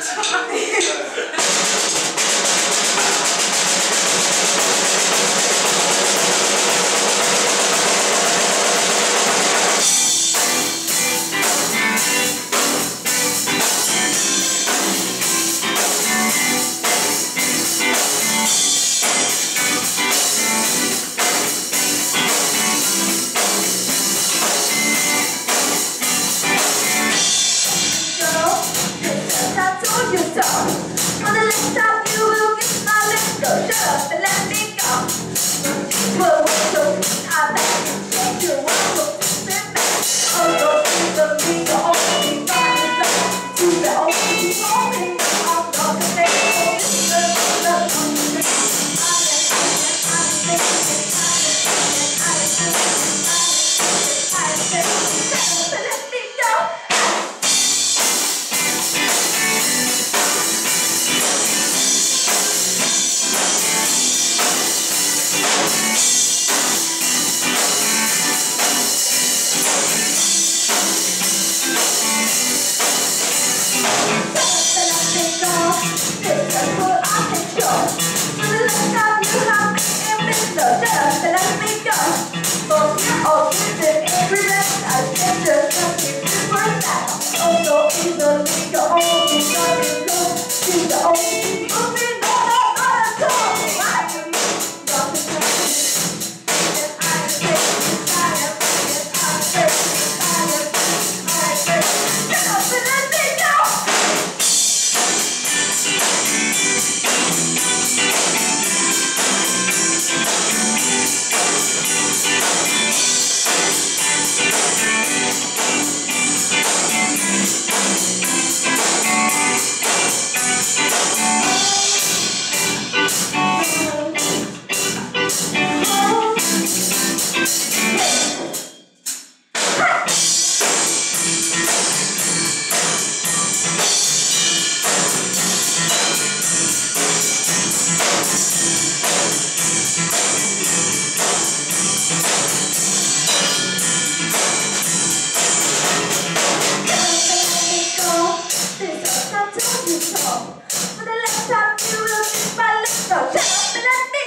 For the next time you will get my lips, so shut up and let me go. Well, so I bet you take your world, sit back. Oh, don't think of me, the only God is up to the only moment. I'm not the name of the let me go. For the last time you will see my lips, so shut up and let me